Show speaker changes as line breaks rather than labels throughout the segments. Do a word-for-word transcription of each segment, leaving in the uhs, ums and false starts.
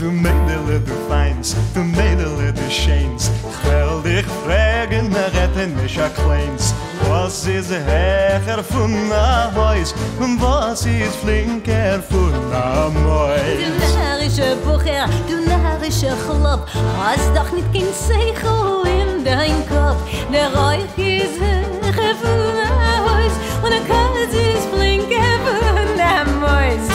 Du Mädel, du Feins, du Mädel, du Schöns, ich will dich fragen, rette mich a Kleins. Was ist hecher von a Haus und was ist flinker von a Mäus?
Du narische Bucher, du narische Chlop, hast doch nicht kein Seichel in dein Kopf. Der Reich ist hecher von a Haus und der Katz ist flinker von a Mäus.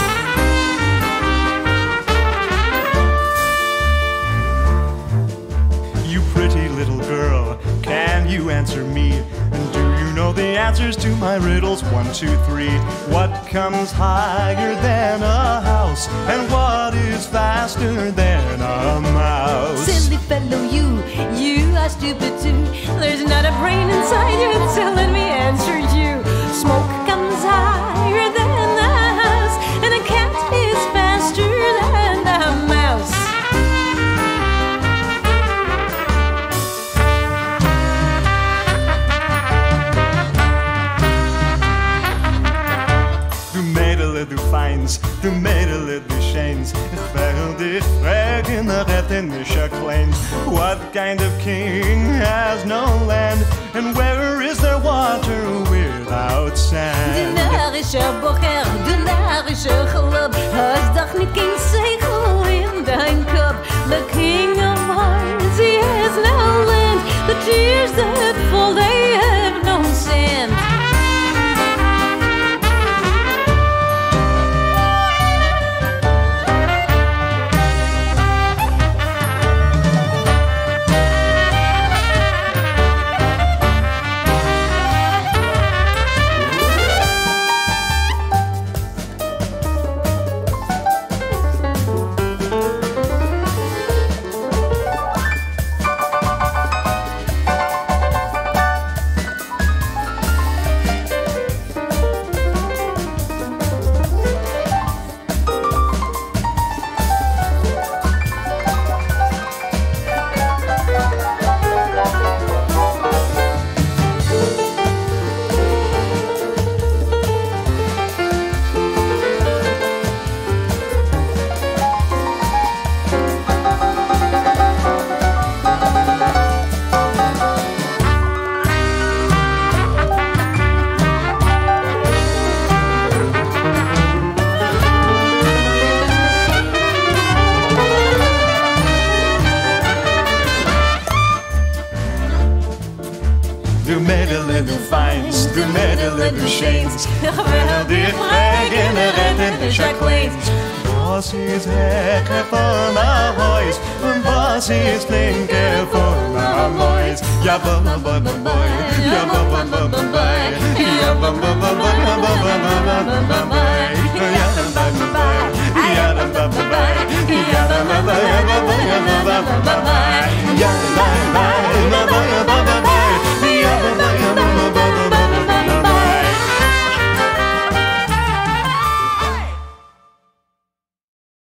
You pretty little girl, can you answer me? And do you know the answers to my riddles? One, two, three. What comes higher than a house? And what is faster than a mouse?
Silly fellow, you, you are stupid too. There's not a brain inside you, so let me answer you. Smoke comes higher than a house, and a cat is faster than a mouse.
Du Feins, du Mädel, du Schöns, ich will dich fragen, rette mich a Kleins. What kind of king has no land, and where is there water without sand?
Du narische Bucher, du narische Chlop, hast doch nicht kein Seichel in dein Kopf. The king of hearts, he has no land, the tears that fall, they have no sand.
Du Mädel, du Feins, du Mädel, du Schöns, ich will dich fragen, rette mich a Kleins. Was ist hecher von a Haus und was ist flinker von a Mäus? Ja, ba ba ba ba ba, ja ba ba ba ba ba, ja ba ba ba ba ba ba ba ba ba ba, ja ba ba ba, ja ba ba ba, ja ba ba ba, ja ba ba ba ba ba ba ba.